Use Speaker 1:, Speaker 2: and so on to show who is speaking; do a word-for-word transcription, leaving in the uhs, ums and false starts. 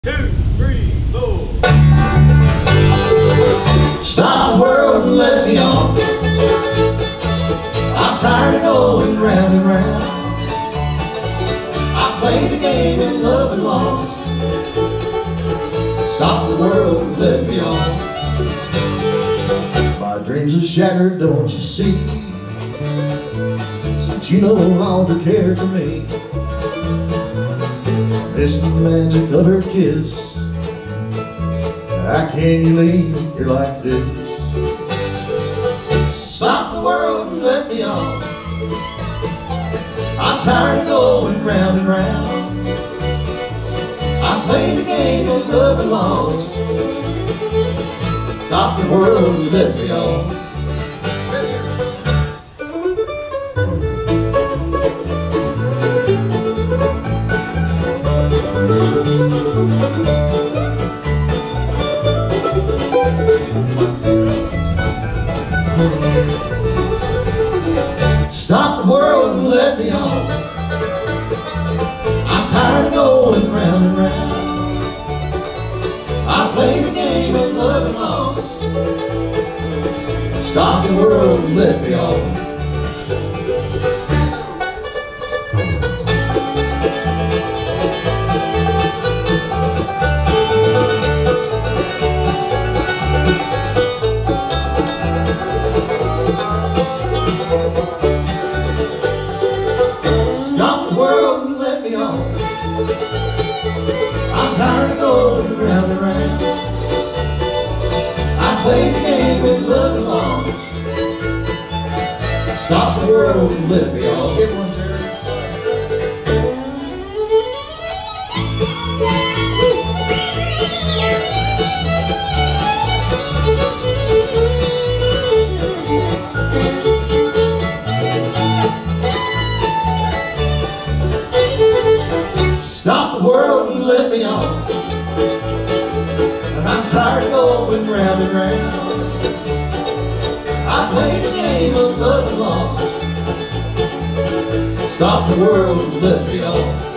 Speaker 1: Two, three, four.
Speaker 2: Stop the world and let me on. I'm tired of going round and round. I played the game in love and lost. Stop the world and let me on. My dreams are shattered, don't you see? Since you no longer care for me, it's the magic of her kiss. How can you leave here like this? Stop the world and let me on. I'm tired of going round and round. I played the game of love and lost. Stop the world and let me on. Stop the world and let me on. I'm tired of going round and round. I played the game of love and lost. Stop the world and let me on. Stop the world and let me on. I'm tired of going round and round. I played the game with love and lost. Stop the world and let me on. Get one, Jerry. Stop the world and let me on. I'm tired of going round and round. I played this game of love and lost. Stop the world and let me on.